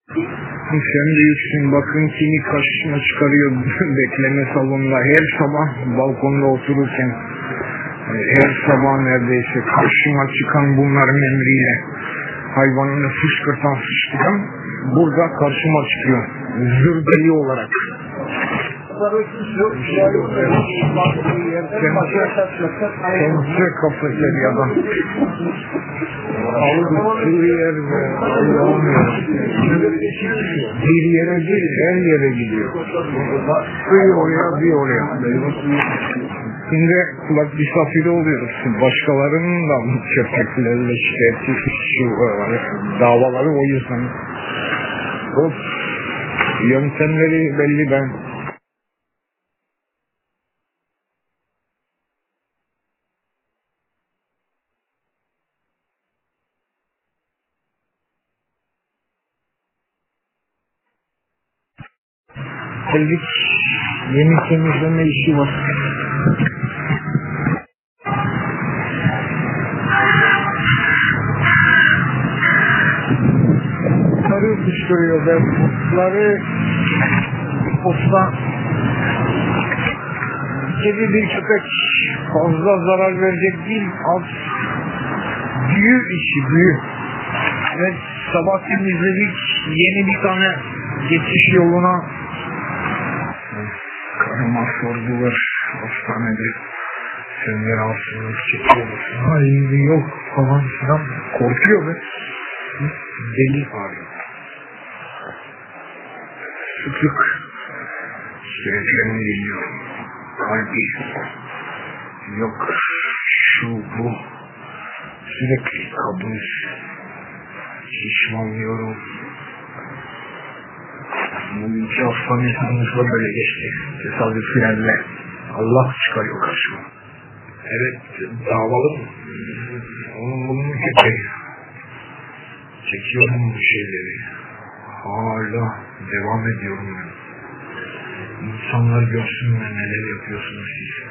Sen büyüksün, bakın kimi karşısına çıkarıyor bekleme salonunda her sabah balkonda otururken, her sabah neredeyse karşıma çıkan bunların emriyle hayvanını fışkırtan burada karşıma çıkıyor zırdeli olarak. Kendisi kafası bir adam. Aldığı yer ve bir yere değil, her yere gidiyor. Bir oraya, bir oraya. Şimdi kulak misafiri oluyoruz. Başkalarının da köpeklerle şikayetçi davaları o yüzden. Yöntemleri belli ben. Geldik, yeni temizleme işi var. Bunları fışkırıyor ve bunları posta kedi bir köpek fazla zarar verecek değil, az büyü işi, büyü. Evet, sabah temizledik, yeni bir tane geçiş yoluna karıma sordular hastanede, sen rahatsızlık çekiyor musun? Hayır yok falan filan, korkuyor ve deli ağrıyor. Sıklık süreklerini dinliyor, kalbi yok, şu bu, sürekli kabus, şişmanlıyorum. Bugünkü hastane tanışma böyle geçti. Tesadüflerle Allah çıkarıyor karşıma. Evet, davalı mı? Onun bunun köpeği. Çekiyorum bu şeyleri. Hala devam ediyorum ben. İnsanlar görsünler neler yapıyorsunuz siz.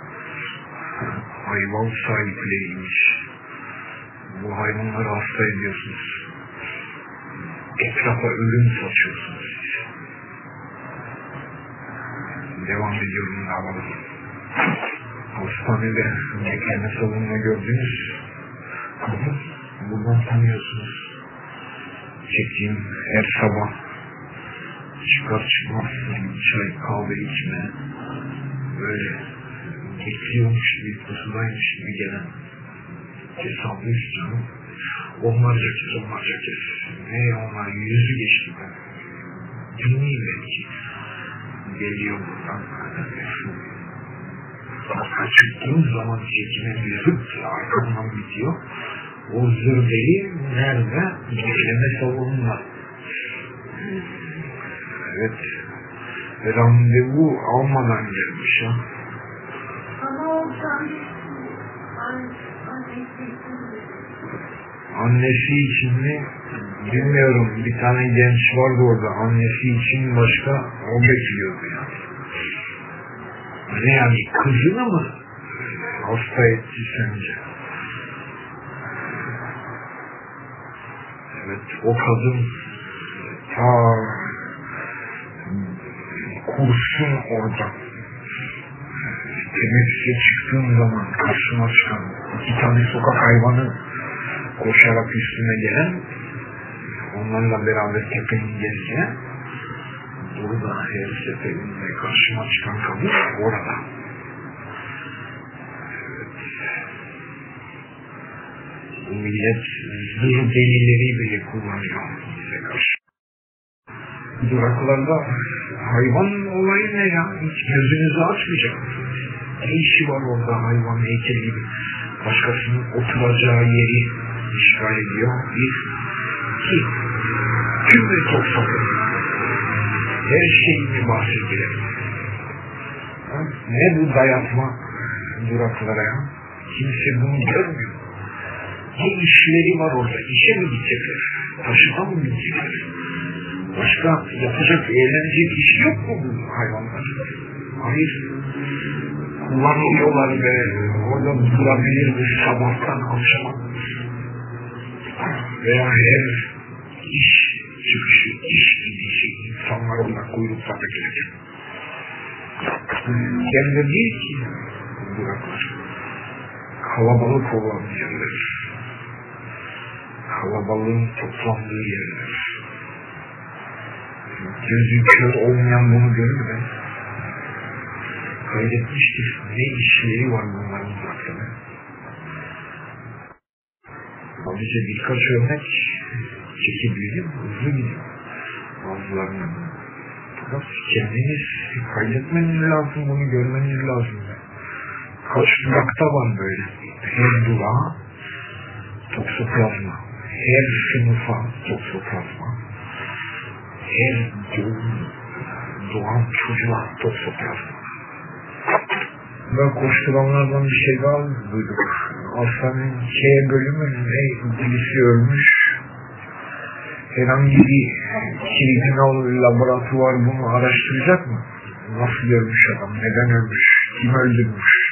Hayvan sahipleriymiş. Bu hayvanları hasta ediyorsunuz. Etrafa ölüm saçıyorsunuz siz. Devam ediyorum davalı. Hastanede bekleme salonuna gördünüz. Buradan tanıyorsunuz. Çektiğim her sabah çıkar çıkmaz çay kahve içme, böyle bekliyormuş gibi, pusudaymış gibi gelen hesabı istiyorum. Onlarca kez. Ne onlar yüzü geçti ben. Dinleyeyim belki. Geliyor buradan. Fakat çıktığım zaman çekime bir zırt arkamdan bitiyor. O zırdeli nerede? Bekleme salonunda. Evet. Randevu almadan gelmiş ya. Annesi için mi? Bilmiyorum. Bir tane genç vardı orada. Annesi için başka o bekliyordu yani. Ne yani? Kızını mı hasta etti sence? Evet, o kadın ta kurşun orada. Temizliğe çıktığım zaman karşıma çıkan 2 tane sokak hayvanı koşarak üstüme gelen, onlarla beraber tepenin geleceği, burada her seferinde karşıma çıkan kadın orada. Bu millet zırh delileri bile kullanıyor bize karşı. Duraklarda hayvan olayı ne ya? Hiç gözünüzü açmayacak mısınız? Ne işi var orada hayvan heykeli gibi? Başkasının oturacağı yeri işgal ediyor. Bir, iki, tüm bir toplum. Her şeyini bahsediyor. Ne bu dayatma duraklara ya? Kimse bunu görmüyor. Ne işleri var orada? İşe mi gidecekler? Taşıma mı gidecekler? Başka yapacak eğlenceli iş yok mu bu hayvanlar? Hayır. Kullanılıyorlar ve orada durabilir ve sabahtan akşama veya her iş çıkışı, insanlar onlar kuyrukta beklerken. Yerler değil ki duraklar. Kalabalık olan yerler. Kalabalığın toplandığı yerler. Gözü kör olmayan bunu görür de kaydetmiştir. Ne işleri var bunların zaten. Sadece birkaç örnek çekebilirim, hızlı gidiyor. Bazılarının. Fakat kendiniz kaydetmeniz lazım, bunu görmeniz lazım. Kaç durakta var böyle. Her durağa toksoplazma. Her sınıfa toksoplazma. Her doğan çocuğa toksoplazma. Ve koşturanlardan bir şey daha duyduk. Hastanın bölümünde birisi ölmüş. Herhangi bir kriminal laboratuvar bunu araştıracak mı? Nasıl ölmüş adam? Neden ölmüş? Kim öldürmüş?